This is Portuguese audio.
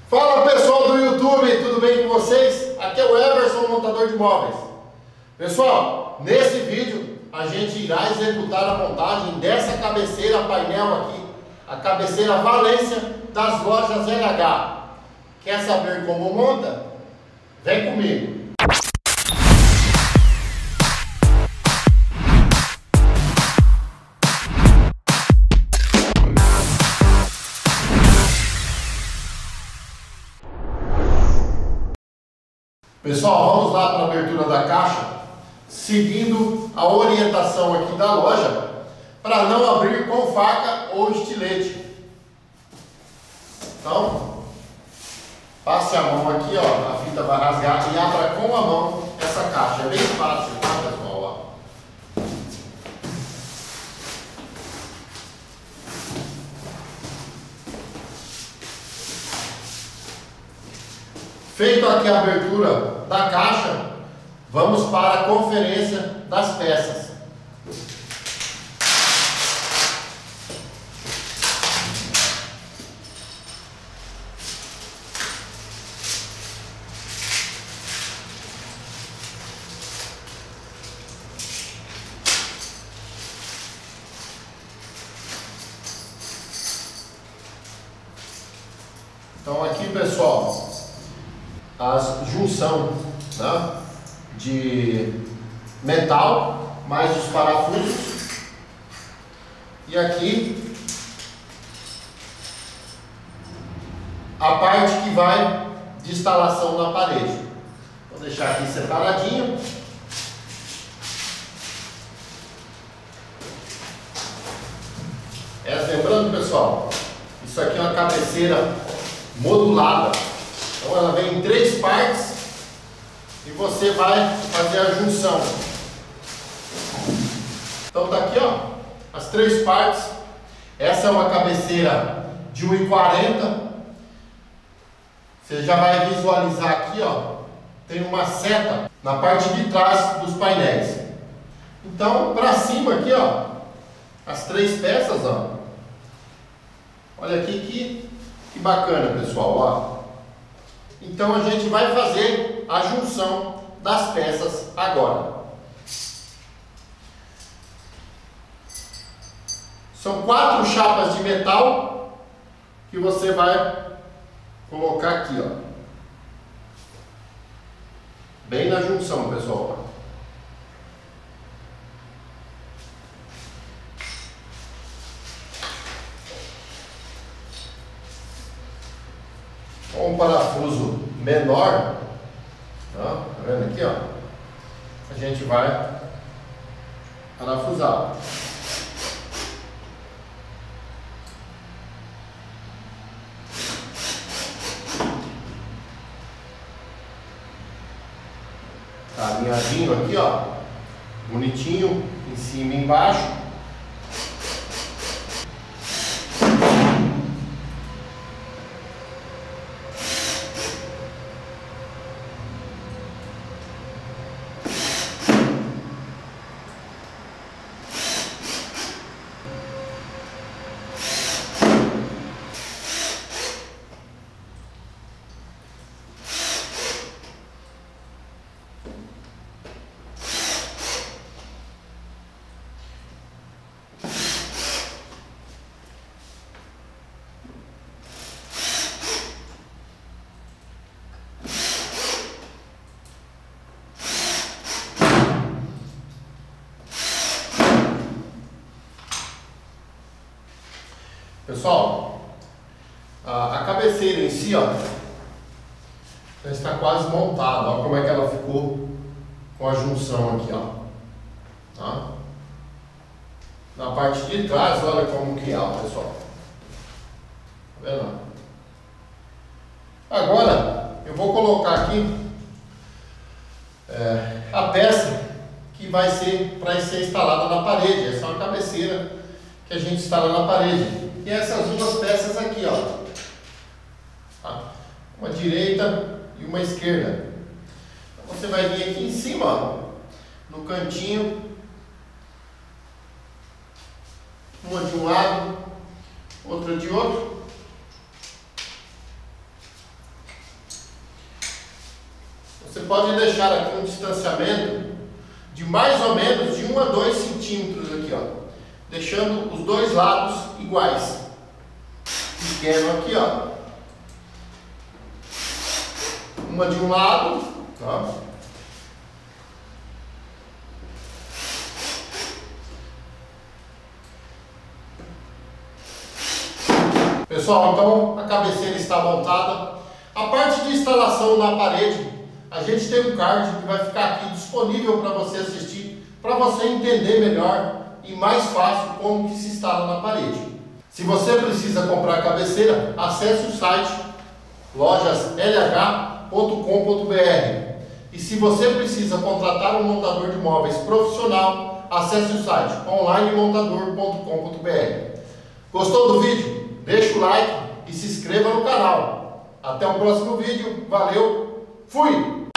Fala pessoal do YouTube, tudo bem com vocês? Aqui é o Everson, montador de móveis. Pessoal, nesse vídeo a gente irá executar a montagem dessa cabeceira painel aqui, a cabeceira Valência das lojas LH. Quer saber como monta? Vem comigo! Pessoal, vamos lá para a abertura da caixa, seguindo a orientação aqui da loja, para não abrir com faca ou estilete. Então, passe a mão aqui, ó, a fita vai rasgar e abra com a mão essa caixa. É bem fácil, tá, pessoal? Ó. Feito aqui a abertura da caixa, vamos para a conferência das peças. Então aqui, pessoal, a junção, né, de metal mais os parafusos, e aqui a parte que vai de instalação na parede. Vou deixar aqui separadinho. Lembrando, pessoal, isso aqui é uma cabeceira modulada. Então ela vem em 3 partes e você vai fazer a junção. Então tá aqui, ó, as 3 partes. Essa é uma cabeceira de 1,40. Você já vai visualizar aqui, ó, tem uma seta na parte de trás dos painéis. Então, para cima aqui, ó, as 3 peças, ó. Olha aqui que bacana, pessoal, ó. Então a gente vai fazer a junção das peças agora. São 4 chapas de metal que você vai colocar aqui, ó. Bem na junção, pessoal. Com um parafuso menor, tá vendo aqui, ó, a gente vai parafusar. Tá alinhadinho aqui, ó, bonitinho, em cima e embaixo. Pessoal, a cabeceira em si, ó, já está quase montada. Olha como é que ela ficou com a junção aqui, ó. Tá? Na parte de trás, olha como que é, ó, pessoal. Tá vendo? Agora, eu vou colocar aqui a peça que vai ser para ser instalada na parede. Essa é uma cabeceira que a gente instala na parede. E essas 2 peças aqui, ó, tá? Uma direita e uma esquerda. Então você vai vir aqui em cima, ó, no cantinho, uma de um lado, outra de outro. pode deixar aqui um distanciamento de mais ou menos de 1 a 2 centímetros aqui, ó, deixando os dois lados iguais. Pequeno aqui, ó, uma de um lado, tá? Pessoal, então a cabeceira está montada. A parte de instalação na parede, a gente tem um card que vai ficar aqui disponível para você assistir, para você entender melhor e mais fácil como que se instala na parede. Se você precisa comprar a cabeceira, acesse o site lojaslh.com.br. E se você precisa contratar um montador de móveis profissional, acesse o site onlinemontador.com.br. Gostou do vídeo? Deixa o like e se inscreva no canal. Até o próximo vídeo. Valeu, fui!